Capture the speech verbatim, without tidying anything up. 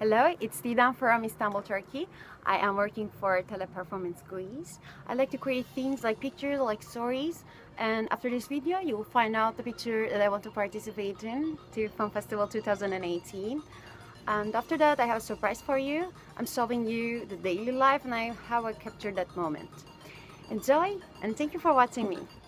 Hello, it's Didem from Istanbul, Turkey. I am working for Teleperformance Greece. I like to create things like pictures, like stories, and after this video you will find out the picture that I want to participate in to Film Festival two thousand eighteen. And after that I have a surprise for you. I'm showing you the daily life and I how I captured that moment. Enjoy and thank you for watching me.